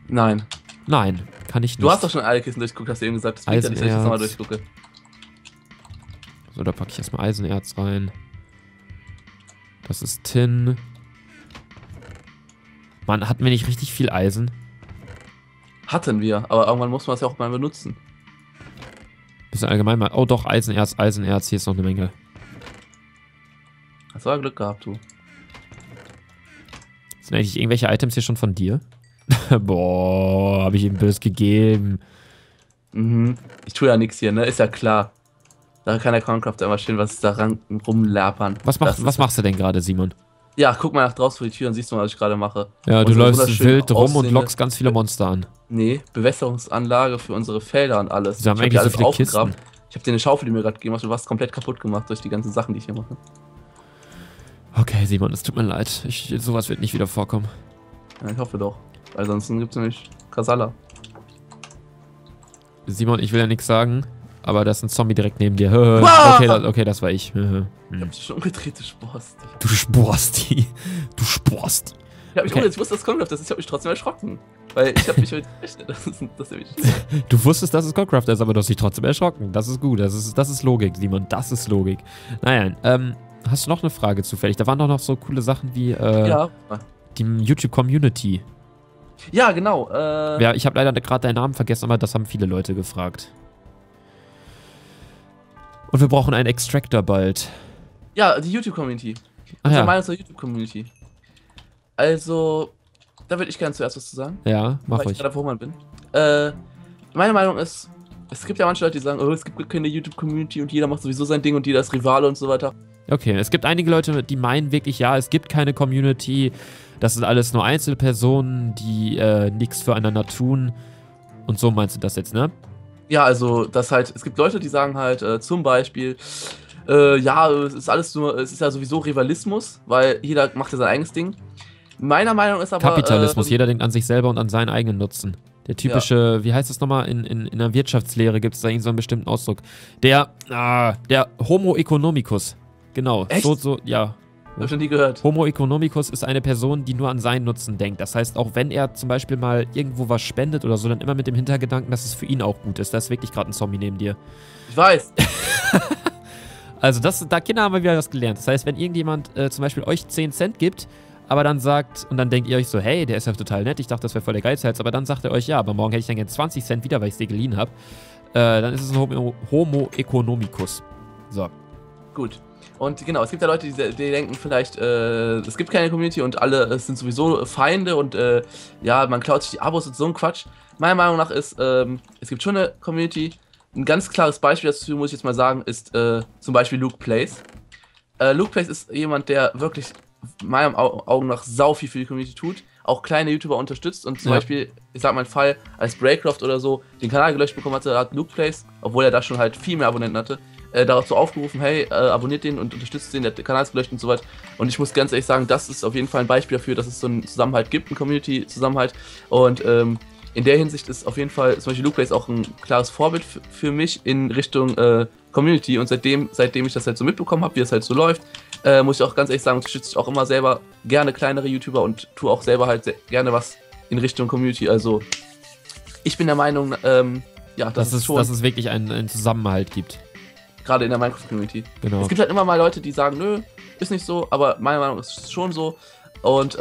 Nein. Nein, kann ich nicht. Du hast doch schon alle Kisten durchgeguckt, hast du eben gesagt. Das bringt ja nicht, dass ich das nochmal durchgucke. So, da packe ich erstmal Eisenerz rein. Das ist Tin. Mann, hatten wir nicht richtig viel Eisen? Hatten wir, aber irgendwann muss man es ja auch mal benutzen. Bisschen allgemein mal. Oh doch, Eisenerz, Eisenerz. Hier ist noch eine Menge. Hast du aber Glück gehabt, du. Sind eigentlich irgendwelche Items hier schon von dir? Boah, habe ich ihm böse gegeben. Mhm. Ich tue ja nichts hier, ne? Ist ja klar. Da kann der Corncrafter immer schön was da rumlapern. Was machst du denn gerade, Simon? Ja, guck mal nach draußen vor die Tür und siehst du mal, was ich gerade mache. Ja, du Unsere läufst wild rum und lockst ganz viele Monster an. Nee, Bewässerungsanlage für unsere Felder und alles. Wir haben eigentlich so viele Kisten. Ich habe dir eine Schaufel, die mir gerade gegeben hast, du warst komplett kaputt gemacht durch die ganzen Sachen, die ich hier mache. Okay, Simon, es tut mir leid. Sowas wird nicht wieder vorkommen. Ja, ich hoffe doch. Weil sonst gibt es nämlich Kasala. Simon, ich will ja nichts sagen, aber da ist ein Zombie direkt neben dir. Okay, das war ich. Ich hab dich schon umgedreht, du Sporsti. Du Sporsti. Du Sporst. Ja, ich wusste, dass Concraft ist. Ich hab mich trotzdem erschrocken. Weil ich hab mich heute gerechnet, dass er mich... Du wusstest, dass es Concraft ist, aber du hast dich trotzdem erschrocken. Das ist gut. Das ist Logik, Simon. Das ist Logik. Naja, hast du noch eine Frage zufällig? Da waren doch noch so coole Sachen wie ja. Die YouTube-Community. Ja, genau. Ja, ich habe leider gerade deinen Namen vergessen, aber das haben viele Leute gefragt. Und wir brauchen einen Extractor bald. Ja, die YouTube-Community. Unsere Meinung zur YouTube-Community. Also, da würde ich gerne zuerst was zu sagen. Ja, mach ruhig. Weil ich gerade wo man bin. Meine Meinung ist, es gibt ja manche Leute, die sagen, oh, es gibt keine YouTube-Community und jeder macht sowieso sein Ding und jeder ist Rivale und so weiter. Okay, es gibt einige Leute, die meinen wirklich, ja, es gibt keine Community, das sind alles nur Einzelpersonen, die nichts füreinander tun. Und so meinst du das jetzt, ne? Ja, also, das halt, es gibt Leute, die sagen halt zum Beispiel, ja, es ist alles nur, es ist ja sowieso Rivalismus, weil jeder macht ja sein eigenes Ding. Meiner Meinung ist aber... Kapitalismus, jeder denkt an sich selber und an seinen eigenen Nutzen. Der typische, wie heißt das nochmal, in der Wirtschaftslehre gibt es da irgendwie so einen bestimmten Ausdruck. Der Homo economicus. Genau. Echt? Ja. Hab ich schon nie gehört. Homo economicus ist eine Person, die nur an seinen Nutzen denkt. Das heißt, auch wenn er zum Beispiel mal irgendwo was spendet oder so, dann immer mit dem Hintergedanken, dass es für ihn auch gut ist. Da ist wirklich gerade ein Zombie neben dir. Ich weiß. Also da Kinder haben wir wieder was gelernt. Das heißt, wenn irgendjemand zum Beispiel euch 10 Cent gibt, aber dann sagt, und dann denkt ihr euch so, hey, der ist ja total nett, ich dachte, das wäre voll der Geizhals, aber dann sagt er euch, ja, aber morgen hätte ich dann gerne 20 Cent wieder, weil ich es dir geliehen habe, dann ist es ein Homo economicus. So. Gut. Und genau, es gibt ja Leute, die denken vielleicht, es gibt keine Community und alle sind sowieso Feinde und ja, man klaut sich die Abos und so ein Quatsch. Meiner Meinung nach ist, es gibt schon eine Community. Ein ganz klares Beispiel dazu, muss ich jetzt mal sagen, ist zum Beispiel Luke Plays. Luke Plays ist jemand, der wirklich meiner Augen nach sau viel für die Community tut, auch kleine YouTuber unterstützt und zum Beispiel, ich sag mal einen Fall, als Braycroft oder so den Kanal gelöscht bekommen hatte, hat Luke Plays, obwohl er da schon halt viel mehr Abonnenten hatte, dazu aufgerufen, hey, abonniert den und unterstützt den, der Kanal ist gelöscht und so weiter. Und ich muss ganz ehrlich sagen, das ist auf jeden Fall ein Beispiel dafür, dass es so einen Zusammenhalt gibt, einen Community-Zusammenhalt. Und in der Hinsicht ist auf jeden Fall zum Beispiel Luke Plays auch ein klares Vorbild für mich in Richtung Community. Und seitdem ich das halt so mitbekommen habe, wie es halt so läuft, muss ich auch ganz ehrlich sagen, unterstütze ich auch immer selber gerne kleinere YouTuber und tue auch selber halt gerne was in Richtung Community. Also ich bin der Meinung, ja, dass es wirklich einen Zusammenhalt gibt. Gerade in der Minecraft-Community. Genau. Es gibt halt immer mal Leute, die sagen, nö, ist nicht so, aber meiner Meinung nach ist es schon so. Und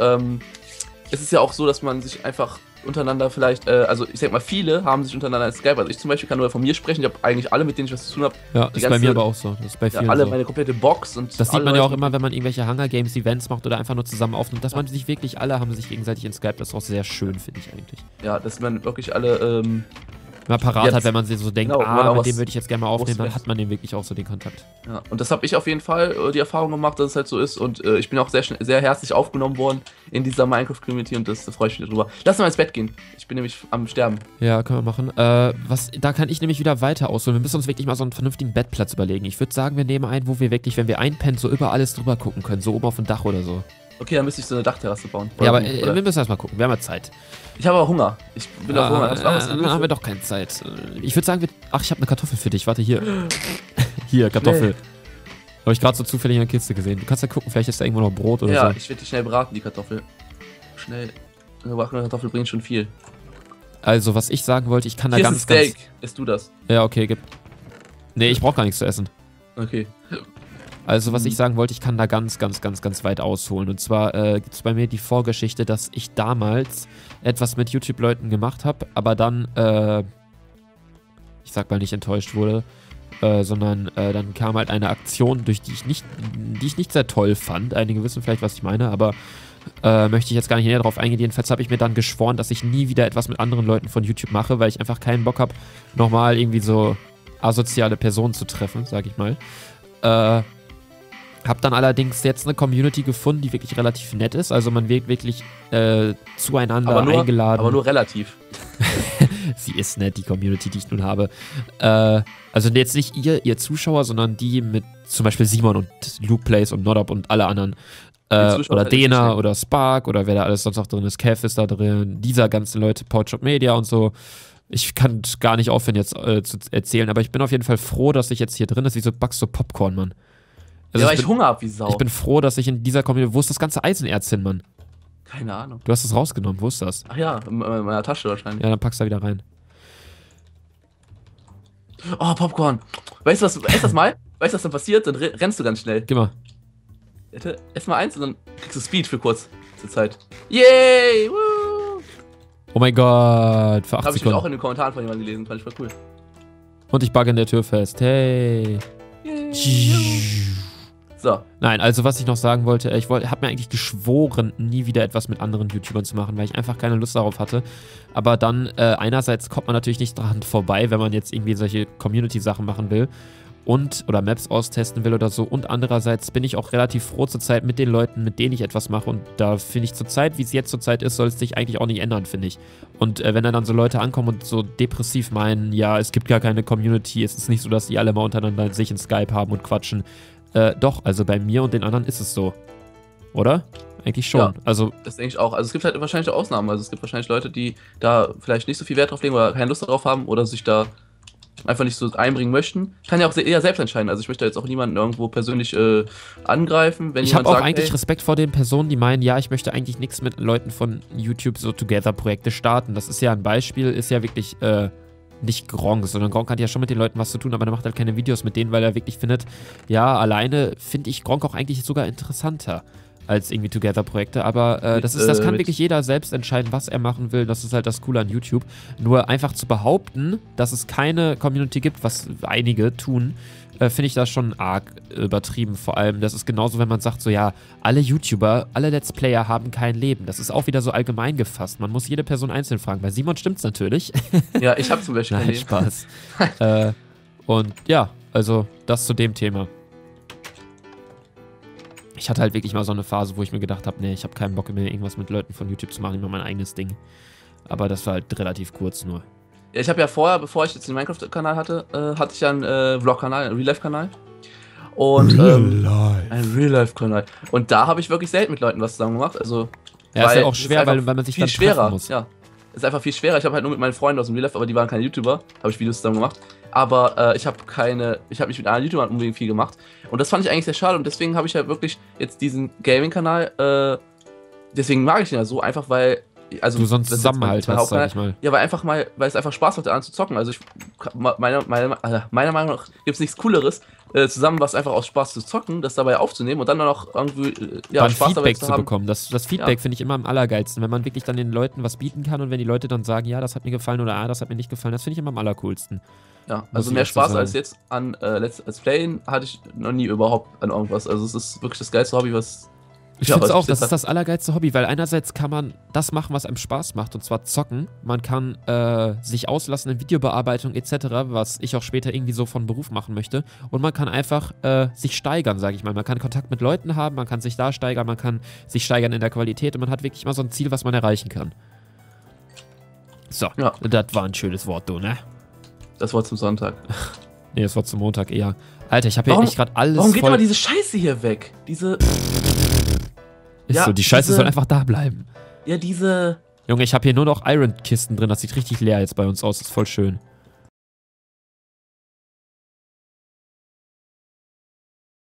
es ist ja auch so, dass man sich einfach untereinander vielleicht, also ich sag mal, viele haben sich untereinander als Skype. Also ich zum Beispiel kann nur von mir sprechen, ich habe eigentlich alle, mit denen ich was zu tun habe. Ja, ist bei mir aber auch so. Das ist bei vielen alle so. Meine komplette Box und das sieht man ja auch immer, wenn man irgendwelche Hunger Games Events macht oder einfach nur zusammen aufnimmt, dass man sich wirklich alle haben sich gegenseitig in Skype. Das ist auch sehr schön, finde ich eigentlich. Ja, dass man wirklich alle mal parat hat, wenn man sich so denkt, genau, mit dem würde ich jetzt gerne mal aufnehmen, dann hat man den wirklich auch so den Kontakt. Ja, und das habe ich auf jeden Fall die Erfahrung gemacht, dass es halt so ist und ich bin auch sehr herzlich aufgenommen worden in dieser Minecraft-Community und da freue ich mich drüber. Lass mal ins Bett gehen, ich bin nämlich am Sterben. Ja, können wir machen. Da kann ich nämlich wieder weiter ausholen. Wir müssen uns wirklich mal so einen vernünftigen Bettplatz überlegen. Ich würde sagen, wir nehmen einen, wo wir wirklich, wenn wir einpennen, so über alles drüber gucken können, so oben auf dem Dach oder so. Okay, dann müsste ich so eine Dachterrasse bauen. Ja, aber wir müssen erstmal gucken, wir haben ja Zeit. Ich habe aber Hunger. Ich bin auf Hunger. Dann haben wir doch keine Zeit. Ich würde sagen, ach, ich habe eine Kartoffel für dich. Warte, hier. Hier, Kartoffel. Habe ich gerade so zufällig in der Kiste gesehen. Du kannst ja gucken, vielleicht ist da irgendwo noch Brot oder so. Ja, ich werde die schnell braten, die Kartoffel. Schnell. Eine gebratene Kartoffel bringt schon viel. Also, was ich sagen wollte, ich kann da Hier ist ein ganz... Steak. Isst du das? Ja, okay, gib. Nee, ich brauche gar nichts zu essen. Okay. Also, was ich sagen wollte, ich kann da ganz weit ausholen. Und zwar gibt es bei mir die Vorgeschichte, dass ich damals etwas mit YouTube-Leuten gemacht habe, aber dann, ich sag mal, nicht enttäuscht wurde, sondern dann kam halt eine Aktion, die ich nicht sehr toll fand. Einige wissen vielleicht, was ich meine, aber möchte ich jetzt gar nicht näher drauf eingehen. Jedenfalls habe ich mir dann geschworen, dass ich nie wieder etwas mit anderen Leuten von YouTube mache, weil ich einfach keinen Bock habe, nochmal irgendwie so asoziale Personen zu treffen, sag ich mal. Hab dann allerdings jetzt eine Community gefunden, die wirklich relativ nett ist. Also man wird wirklich zueinander eingeladen. Aber nur relativ. Sie ist nett, die Community, die ich nun habe. Also jetzt nicht ihr Zuschauer, sondern die mit zum Beispiel Simon und Luke Plays und Nodop und alle anderen. Oder Dena oder Spark oder wer da alles sonst noch drin ist. Kev ist da drin. Dieser ganzen Leute, Podshop Media und so. Ich kann gar nicht aufhören jetzt zu erzählen, aber ich bin auf jeden Fall froh, dass ich jetzt hier drin ist. Wieso backst du Popcorn, Mann? Also ja, weil ich Hunger hab wie Sau. Ich bin froh, dass ich in dieser Community... Wo ist das ganze Eisenerz hin, Mann? Keine Ahnung. Du hast es rausgenommen, wo ist das? Ach ja, in meiner Tasche wahrscheinlich. Ja, dann packst du da wieder rein. Oh, Popcorn. Weißt du was, ess das mal? Weißt du, was dann passiert? Dann rennst du ganz schnell. Geh mal. Ess mal eins und dann kriegst du Speed für kurz zur Zeit. Yay! Woo! Oh mein Gott, für 8 Hab ich Sekunden. auch in den Kommentaren von jemandem gelesen, fand ich voll cool. Und ich bugge in der Tür fest. Hey. So. Nein, also was ich noch sagen wollte, ich habe mir eigentlich geschworen, nie wieder etwas mit anderen YouTubern zu machen, weil ich einfach keine Lust darauf hatte. Aber dann, einerseits kommt man natürlich nicht dran vorbei, wenn man jetzt irgendwie solche Community-Sachen machen will oder Maps austesten will oder so. Und andererseits bin ich auch relativ froh zurzeit mit den Leuten, mit denen ich etwas mache. Und da finde ich zurzeit, wie es jetzt zurzeit ist, soll es sich eigentlich auch nicht ändern, finde ich. Und wenn dann so Leute ankommen und so depressiv meinen, ja, es gibt gar keine Community, es ist nicht so, dass die alle mal untereinander sich in Skype haben und quatschen. Doch, also bei mir und den anderen ist es so. Oder? Eigentlich schon. Ja, also, das denke ich auch. Also es gibt halt wahrscheinlich Ausnahmen. Also es gibt wahrscheinlich Leute, die da vielleicht nicht so viel Wert drauf legen oder keine Lust darauf haben oder sich da einfach nicht so einbringen möchten. Ich kann ja auch eher selbst entscheiden. Also ich möchte jetzt auch niemanden irgendwo persönlich angreifen. Wenn ich habe auch sagt, eigentlich hey, Respekt vor den Personen, die meinen, ja, ich möchte eigentlich nichts mit Leuten von YouTube so Together-Projekte starten. Das ist ja ein Beispiel, ist ja wirklich nicht Gronkh, sondern Gronkh hat ja schon mit den Leuten was zu tun, aber er macht halt keine Videos mit denen, weil er wirklich findet, ja, alleine finde ich Gronkh auch eigentlich sogar interessanter als irgendwie Together-Projekte, aber das kann wirklich jeder selbst entscheiden, was er machen will. Das ist halt das Coole an YouTube. Nur einfach zu behaupten, dass es keine Community gibt, was einige tun, finde ich das schon arg übertrieben. Vor allem, das ist genauso, wenn man sagt, so ja, alle YouTuber, alle Let's Player haben kein Leben. Das ist auch wieder so allgemein gefasst. Man muss jede Person einzeln fragen. Bei Simon stimmt's natürlich. Ja, ich habe zum Beispiel kein Nein, Leben. Spaß. Und ja, also das zu dem Thema. Ich hatte halt wirklich mal so eine Phase, wo ich mir gedacht habe, nee, ich habe keinen Bock mehr, irgendwas mit Leuten von YouTube zu machen, ich mache mein eigenes Ding. Aber das war halt relativ kurz nur. Ja, ich habe ja vorher, bevor ich jetzt den Minecraft-Kanal hatte, hatte ich ja einen Vlog-Kanal, einen Real-Life-Kanal. Und ein Real-Life-Kanal. Und da habe ich wirklich selten mit Leuten was zusammen gemacht. Also, ja, ist ja auch schwer, weil man sich viel dann schwerer treffen muss. Ja, ist einfach viel schwerer. Ich habe halt nur mit meinen Freunden aus dem Real-Life, aber die waren keine YouTuber, habe ich Videos zusammen gemacht. Aber ich habe nicht mit anderen YouTubern unbedingt viel gemacht. Und das fand ich eigentlich sehr schade. Und deswegen habe ich halt wirklich jetzt diesen Gaming-Kanal, deswegen mag ich ihn ja so, einfach weil also du sonst Zusammenhalt hast, sag ich mal. Ja, weil es einfach Spaß macht, an zu zocken. Also meiner Meinung nach gibt es nichts Cooleres, zusammen was einfach aus Spaß zu zocken, das dabei aufzunehmen und dann noch irgendwie dann Spaß dabei Feedback zu bekommen. Das Feedback finde ich immer am allergeilsten, wenn man wirklich dann den Leuten was bieten kann und wenn die Leute dann sagen, ja, das hat mir gefallen oder das hat mir nicht gefallen, das finde ich immer am allercoolsten. Ja, also mehr Spaß als jetzt an Let's Playen hatte ich noch nie überhaupt an irgendwas. Also es ist wirklich das geilste Hobby, was... Ich finde es auch, das ist das allergeilste Hobby, weil einerseits kann man das machen, was einem Spaß macht, und zwar zocken. Man kann sich auslassen in Videobearbeitung etc., was ich auch später irgendwie so von Beruf machen möchte. Und man kann einfach sich steigern, sage ich mal. Man kann Kontakt mit Leuten haben, man kann sich da steigern, man kann sich steigern in der Qualität und man hat wirklich immer so ein Ziel, was man erreichen kann. So, ja. Das war ein schönes Wort, du, ne? Das war zum Sonntag. Nee, das war zum Montag eher. Alter, ich habe hier echt gerade alles Warum geht immer diese Scheiße hier weg? Diese... Ist ja, so, die Scheiße soll einfach da bleiben. Ja, diese... Junge, ich habe hier nur noch Iron-Kisten drin. Das sieht richtig leer jetzt bei uns aus. Das ist voll schön.